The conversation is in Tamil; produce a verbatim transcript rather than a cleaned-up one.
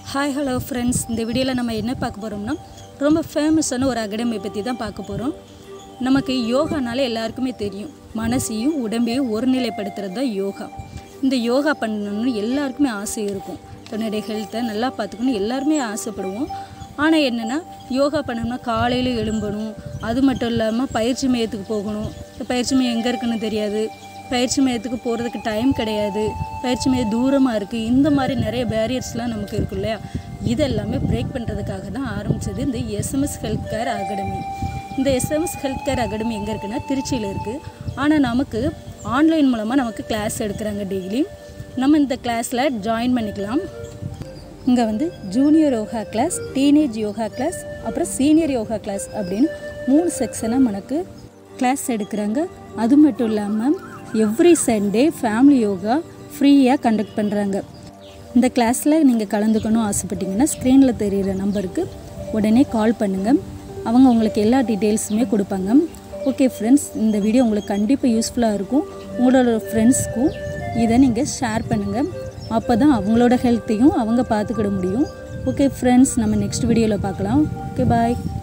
Hi hello friends, இந்த வீடியோல நம்ம என்ன பார்க்க போறோம்னா ரொம்ப ஃபேமஸான ஒரு அகாடமி பத்தி தான் பார்க்க போறோம். நமக்கு யோகானாலே எல்லாருக்குமே தெரியும். மனசையும் உடம்பையும் ஒருநிலைப்படுத்துறது தான் யோகா. இந்த யோகா பண்ணனும்னு எல்லாருக்குமே ஆசை இருக்கும். தன்னுடைய ஹெல்த்தை நல்லா பார்த்துக்கணும் எல்லாரும் ஆசைப்படுவோம். ஆனா என்னன்னா யோகா பண்ணனும்னா காலையில எழும்பணும். அது மட்டும் இல்லாம பயிற்சி மையத்துக்கு போகணும். பயிற்சி மையம் எங்க இருக்குன்னு தெரியாது. பயிற்சி மையத்துக்கு போறதுக்கு டைம் கிடையாது. பயிற்சி மையம் தூரமா இருக்கு. இந்த மாதிரி நிறைய பேரியர்ஸ்லாம் நமக்கு இருக்கு இல்லையா? இதெல்லாம் பிரேக் பண்றதுக்காக தான் ஆரம்பிச்சது இந்த S M S Health Care Academy. இந்த S M S Health Care Academy எங்க இருக்குன்னா திருச்சியில இருக்கு. ஆனா நமக்கு ஆன்லைன் மூலமா நமக்கு கிளாஸ் எடுக்கறாங்க டெய்லி. நம்ம இந்த கிளாஸ்ல ஜாயின் பண்ணிக்கலாம். இங்க வந்து junior yoga class, teenage yoga class, அப்புறம் சீனியர் யோகா கிளாஸ் அப்படினு மூணு செக்ஷனா நமக்கு கிளாஸ் எடுக்கறாங்க. அது மட்டும் இல்லாம எவ்ரி சண்டே ஃபேமிலி யோகா ஃப்ரீயா கண்டக்ட் பண்றாங்க. இந்த கிளாஸ்ல நீங்க கலந்துக்கணும் ஆசைப்பட்டீங்கன்னா ஸ்கிரீன்ல தெரியுற நம்பருக்கு உடனே கால் பண்ணுங்க. அவங்க உங்களுக்கு எல்லா டீடைல்ஸுமே கொடுப்பாங்க. ஓகே फ्रेंड्स, இந்த வீடியோ உங்களுக்கு கண்டிப்பா யூஸ்ஃபுல்லா இருக்கும். உங்களோட ஃப்ரெண்ட்ஸ்க்கும் இத நீங்க ஷேர் பண்ணுங்க. அப்பதான் அவங்களோட ஹெல்த்தையும் அவங்க பாத்துக்கிட முடியும். ஓகே फ्रेंड्स, நம்ம நெக்ஸ்ட் வீடியோல பார்க்கலாம். Okay by.